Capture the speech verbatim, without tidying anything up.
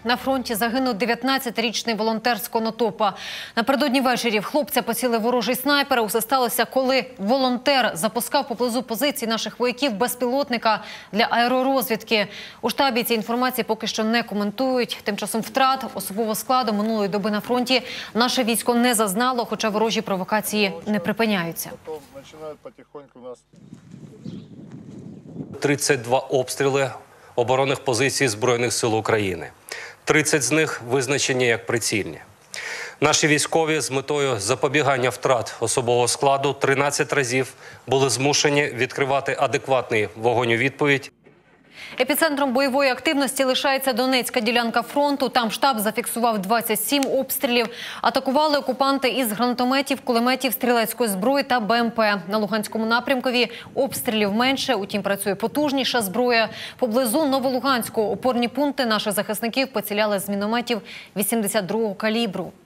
На фронті загинув дев'ятнадцятирічний волонтер з Конотопа. Напередодні ввечері в хлопця поцілив ворожий снайпер. Усе сталося, коли волонтер запускав поблизу позицій наших вояків безпілотника для аеророзвідки. У штабі ці інформації поки що не коментують. Тим часом втрат особового складу минулої доби на фронті наше військо не зазнало, хоча ворожі провокації не припиняються. тридцять два обстріли оборонних позицій Збройних сил України. тридцять з них визначені як прицільні. Наші військові з метою запобігання втрат особового складу тринадцять разів були змушені відкривати адекватний вогонь у відповідь. Епіцентром бойової активності лишається Донецька ділянка фронту. Там штаб зафіксував двадцять сім обстрілів. Атакували окупанти із гранатометів, кулеметів, стрілецької зброї та БМП. На Луганському напрямкові обстрілів менше, утім працює потужніша зброя. Поблизу Новолуганського опорні пункти наших захисників поціляли з мінометів вісімдесят другого калібру.